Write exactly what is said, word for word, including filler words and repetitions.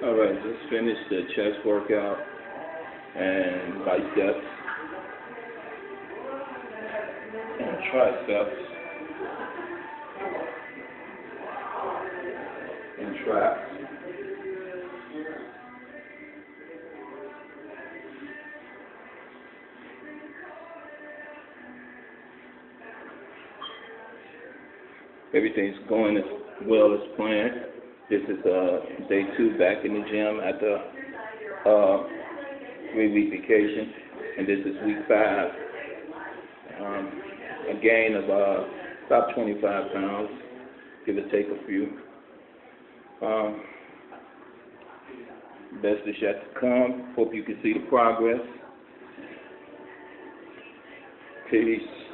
Alright, just finished the chest workout and biceps and triceps and traps. Everything's going as well as planned. This is uh, day two back in the gym after uh, three-week vacation, and this is week five. Um, a gain of uh, about twenty-five pounds, give or take a few. Um, best is yet to come. Hope you can see the progress. Peace.